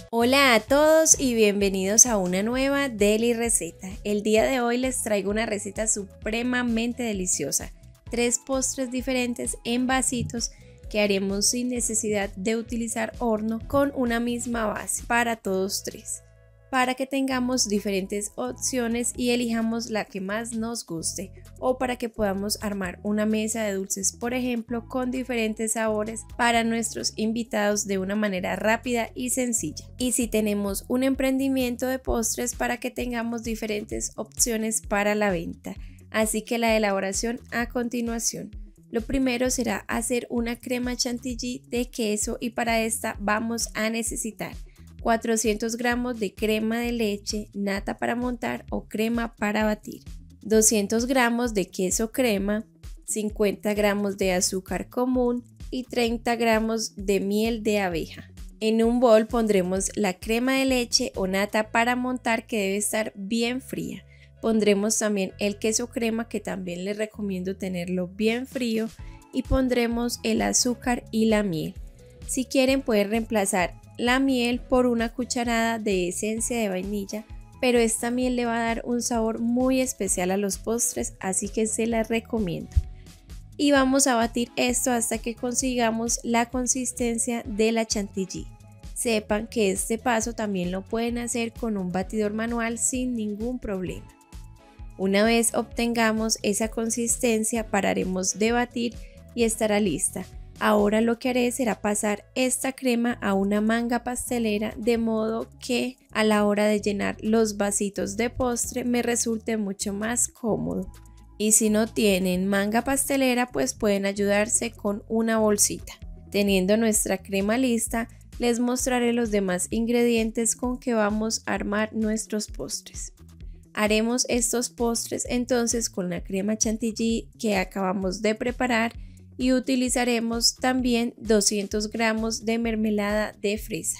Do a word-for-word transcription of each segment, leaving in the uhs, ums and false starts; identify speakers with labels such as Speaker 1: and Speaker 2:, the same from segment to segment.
Speaker 1: Hola a todos y bienvenidos a una nueva Deli receta. El día de hoy les traigo una receta supremamente deliciosa. Tres postres diferentes en vasitos que haremos sin necesidad de utilizar horno con una misma base para todos tres, para que tengamos diferentes opciones y elijamos la que más nos guste, o para que podamos armar una mesa de dulces, por ejemplo, con diferentes sabores para nuestros invitados de una manera rápida y sencilla. Y si tenemos un emprendimiento de postres, para que tengamos diferentes opciones para la venta. Así que la elaboración a continuación. Lo primero será hacer una crema chantilly de queso, y para esta vamos a necesitar cuatrocientos gramos de crema de leche, nata para montar o crema para batir, doscientos gramos de queso crema, cincuenta gramos de azúcar común y treinta gramos de miel de abeja. En un bol pondremos la crema de leche o nata para montar, que debe estar bien fría. Pondremos también el queso crema, que también les recomiendo tenerlo bien frío, y pondremos el azúcar y la miel. Si quieren pueden reemplazar la miel por una cucharada de esencia de vainilla, pero esta miel le va a dar un sabor muy especial a los postres, así que se la recomiendo. Y vamos a batir esto hasta que consigamos la consistencia de la chantilly. Sepan que este paso también lo pueden hacer con un batidor manual sin ningún problema. Una vez obtengamos esa consistencia, pararemos de batir y estará lista. Ahora lo que haré será pasar esta crema a una manga pastelera, de modo que a la hora de llenar los vasitos de postre me resulte mucho más cómodo. Y si no tienen manga pastelera, pues pueden ayudarse con una bolsita. Teniendo nuestra crema lista, les mostraré los demás ingredientes con que vamos a armar nuestros postres. Haremos estos postres entonces con la crema chantilly que acabamos de preparar, y utilizaremos también doscientos gramos de mermelada de fresa,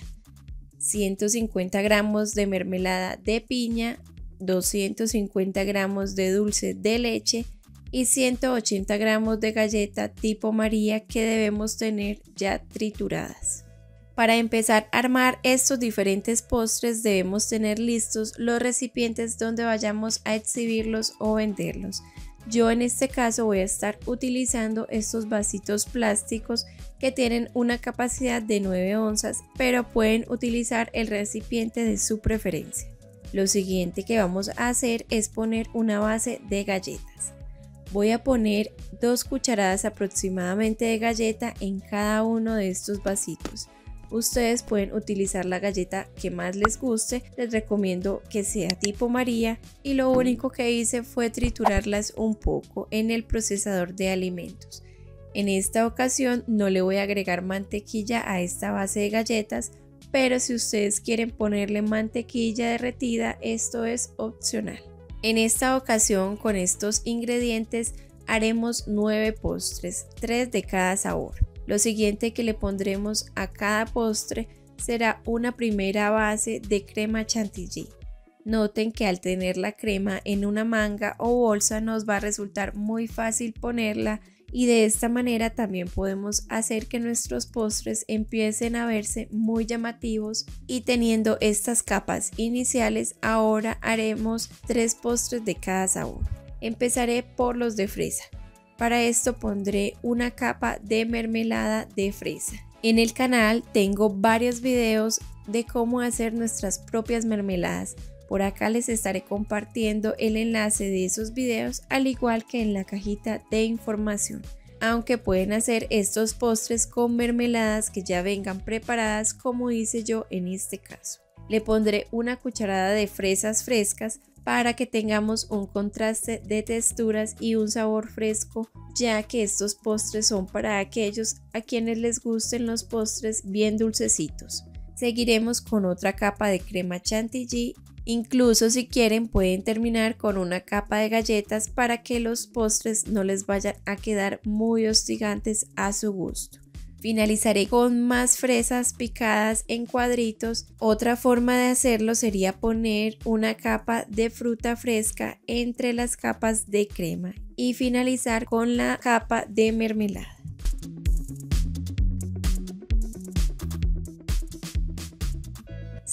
Speaker 1: ciento cincuenta gramos de mermelada de piña, doscientos cincuenta gramos de dulce de leche y ciento ochenta gramos de galleta tipo María, que debemos tener ya trituradas. Para empezar a armar estos diferentes postres debemos tener listos los recipientes donde vayamos a exhibirlos o venderlos. Yo en este caso voy a estar utilizando estos vasitos plásticos que tienen una capacidad de nueve onzas, pero pueden utilizar el recipiente de su preferencia. Lo siguiente que vamos a hacer es poner una base de galletas. Voy a poner dos cucharadas aproximadamente de galleta en cada uno de estos vasitos. Ustedes pueden utilizar la galleta que más les guste, les recomiendo que sea tipo María, y lo único que hice fue triturarlas un poco en el procesador de alimentos. En esta ocasión no le voy a agregar mantequilla a esta base de galletas, pero si ustedes quieren ponerle mantequilla derretida, esto es opcional. En esta ocasión, con estos ingredientes haremos nueve postres, tres de cada sabor. Lo siguiente que le pondremos a cada postre será una primera base de crema chantilly. Noten que al tener la crema en una manga o bolsa nos va a resultar muy fácil ponerla, y de esta manera también podemos hacer que nuestros postres empiecen a verse muy llamativos. Y teniendo estas capas iniciales, ahora haremos tres postres de cada sabor. Empezaré por los de fresa. Para esto pondré una capa de mermelada de fresa. En el canal tengo varios videos de cómo hacer nuestras propias mermeladas. Por acá les estaré compartiendo el enlace de esos videos, al igual que en la cajita de información. Aunque pueden hacer estos postres con mermeladas que ya vengan preparadas, como hice yo en este caso. Le pondré una cucharada de fresas frescas para que tengamos un contraste de texturas y un sabor fresco, ya que estos postres son para aquellos a quienes les gusten los postres bien dulcecitos. Seguiremos con otra capa de crema chantilly. Incluso si quieren pueden terminar con una capa de galletas para que los postres no les vayan a quedar muy hostigantes a su gusto. Finalizaré con más fresas picadas en cuadritos. Otra forma de hacerlo sería poner una capa de fruta fresca entre las capas de crema y finalizar con la capa de mermelada.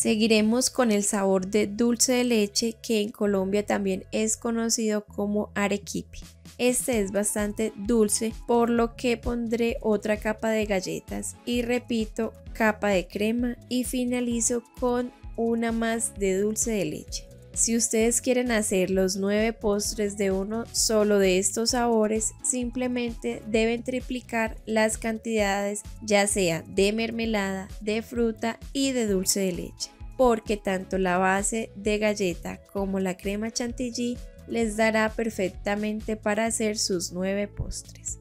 Speaker 1: Seguiremos con el sabor de dulce de leche, que en Colombia también es conocido como arequipe. Este es bastante dulce, por lo que pondré otra capa de galletas y repito, capa de crema y finalizo con una más de dulce de leche. Si ustedes quieren hacer los nueve postres de uno solo de estos sabores, simplemente deben triplicar las cantidades, ya sea de mermelada, de fruta y de dulce de leche, porque tanto la base de galleta como la crema chantilly les dará perfectamente para hacer sus nueve postres.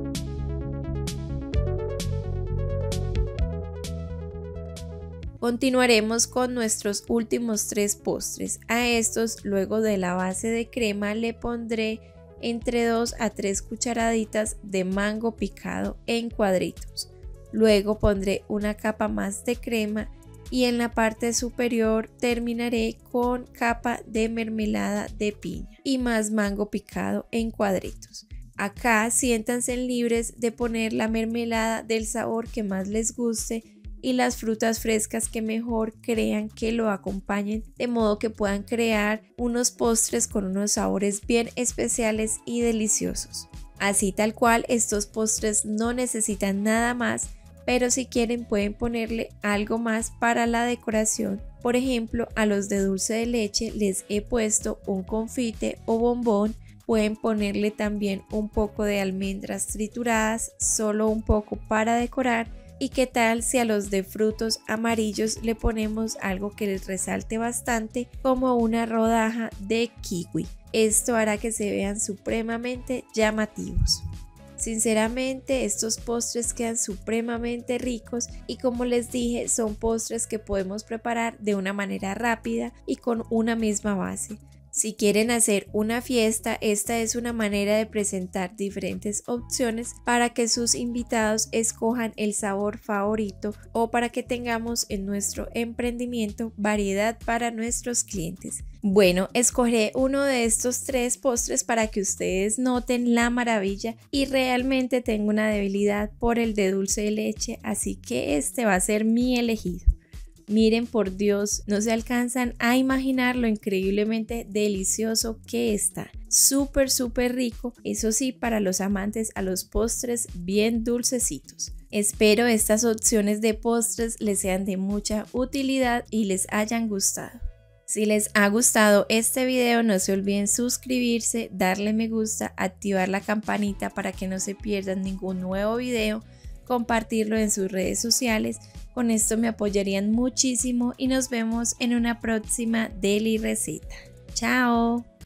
Speaker 1: Continuaremos con nuestros últimos tres postres. A estos, luego de la base de crema, le pondré entre dos a tres cucharaditas de mango picado en cuadritos. Luego pondré una capa más de crema y en la parte superior terminaré con capa de mermelada de piña y más mango picado en cuadritos. Acá siéntanse libres de poner la mermelada del sabor que más les guste y las frutas frescas que mejor crean que lo acompañen, de modo que puedan crear unos postres con unos sabores bien especiales y deliciosos. Así tal cual, estos postres no necesitan nada más, pero si quieren pueden ponerle algo más para la decoración. Por ejemplo, a los de dulce de leche les he puesto un confite o bombón. Pueden ponerle también un poco de almendras trituradas, solo un poco para decorar. ¿Y qué tal si a los de frutos amarillos le ponemos algo que les resalte bastante, como una rodaja de kiwi? Esto hará que se vean supremamente llamativos. Sinceramente, estos postres quedan supremamente ricos y, como les dije, son postres que podemos preparar de una manera rápida y con una misma base. Si quieren hacer una fiesta, esta es una manera de presentar diferentes opciones para que sus invitados escojan el sabor favorito o para que tengamos en nuestro emprendimiento variedad para nuestros clientes. Bueno, escogeré uno de estos tres postres para que ustedes noten la maravilla, y realmente tengo una debilidad por el de dulce de leche, así que este va a ser mi elegido. Miren, por Dios, no se alcanzan a imaginar lo increíblemente delicioso que está. Súper, súper rico. Eso sí, para los amantes a los postres bien dulcecitos. Espero estas opciones de postres les sean de mucha utilidad y les hayan gustado. Si les ha gustado este video, no se olviden suscribirse, darle me gusta, activar la campanita para que no se pierdan ningún nuevo video, compartirlo en sus redes sociales. Con esto me apoyarían muchísimo y nos vemos en una próxima Deli Receta. ¡Chao!